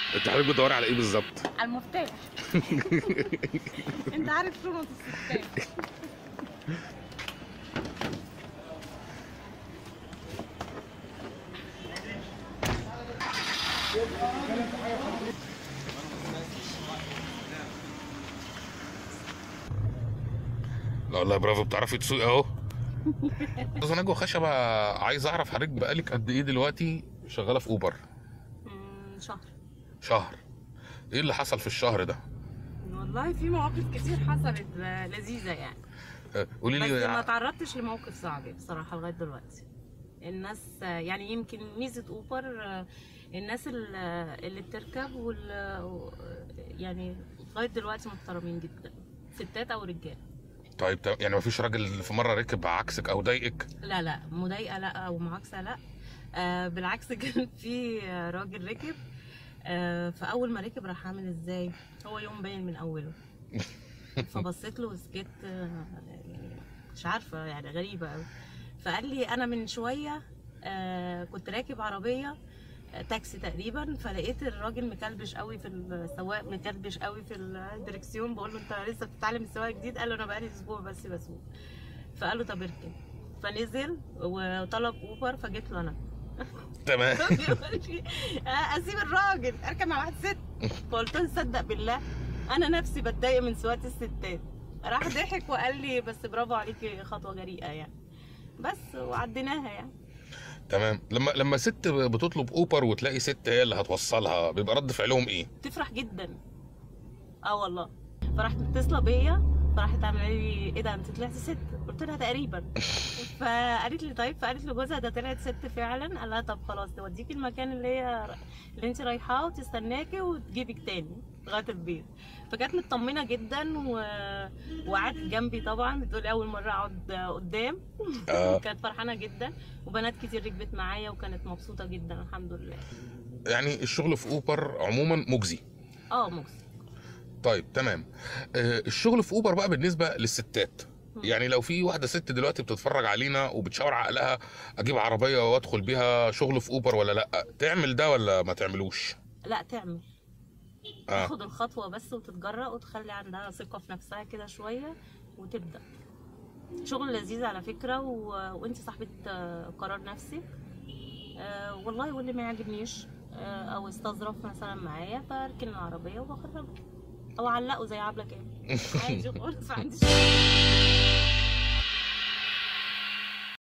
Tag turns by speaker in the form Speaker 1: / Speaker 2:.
Speaker 1: انت حضرتك بتدوري على ايه بالظبط؟
Speaker 2: على المفتاح. انت عارف شنط الستات.
Speaker 1: لا والله برافو، بتعرفي تسوقي اهو. استاذه نجوى خشبه، عايز اعرف حضرتك بقالك قد ايه دلوقتي شغاله في اوبر؟
Speaker 2: شهر.
Speaker 1: شهر. ايه اللي حصل في الشهر ده؟
Speaker 2: والله في مواقف كتير حصلت لذيذة يعني.
Speaker 1: قولي
Speaker 2: بس
Speaker 1: لي.
Speaker 2: ما تعرضتش لموقف صعب بصراحة لغاية دلوقتي. الناس يعني يمكن ميزة اوبر الناس اللي بتركب يعني لغاية دلوقتي محترمين جدا، ستات او رجال.
Speaker 1: طيب يعني مفيش راجل في مره ركب عكسك او ضايقك؟
Speaker 2: لا لا، مضايقة لا او معاكسة لا. بالعكس كان في راجل ركب. فاول ما ركب راح عامل ازاي، هو يوم باين من اوله. فبصيت له وسكت. يعني مش عارفه يعني غريبه قوي. فقال لي انا من شويه كنت راكب عربيه تاكسي تقريبا، فلقيت الراجل مكلبش قوي في السواق، مكلبش قوي في الدركسيون. بقول له انت لسه بتتعلم السواقه جديد؟ قال له انا بقالي اسبوع بس بسوق. فقال له طب اركب. فنزل وطلب اوبر، فجيت له انا.
Speaker 1: تمام.
Speaker 2: اسيب الراجل اركب مع واحد ست؟ فقلت له صدق بالله انا نفسي بتضايق من سواقه الستات. راح ضحك وقال لي بس برافو عليكي، خطوه جريئه يعني. بس وعديناها يعني.
Speaker 1: تمام. لما ست بتطلب اوبر وتلاقي ست هي اللي هتوصلها، بيبقى رد فعلهم ايه؟
Speaker 2: تفرح جدا. اه والله. فراحت متصله بيا، فراحت عامله لي ايه ده انت طلعتي ست؟ قلت لها تقريبا. فقالت لي طيب، فقالت لجوزها ده طلعت ست فعلا. قال لها طب خلاص توديكي المكان اللي انت رايحاه وتستناكي وتجيبك تاني لغايه البيت. فكانت مطمنه جدا وقعدت جنبي طبعا، بتقول اول مره اقعد قدام. كانت فرحانه جدا، وبنات كتير ركبت معايا وكانت مبسوطه جدا الحمد لله.
Speaker 1: يعني الشغل في اوبر عموما مجزي؟
Speaker 2: مجزي.
Speaker 1: طيب تمام. الشغل في اوبر بقى بالنسبه للستات، يعني لو في واحده ست دلوقتي بتتفرج علينا وبتشاور عقلها اجيب عربيه وادخل بيها شغل في اوبر ولا لا، تعمل ده ولا ما تعملوش؟
Speaker 2: لا تعمل. تاخد الخطوه بس وتتجرأ وتخلي عندها ثقه في نفسها كده شويه وتبدأ. شغل لذيذ على فكره وانت صاحبه قرار نفسك. والله واللي ما يعجبنيش او استظرف مثلا معايا فاركن العربيه وبخرجه او علقه زي عبله كده. عادي خالص، ما عنديش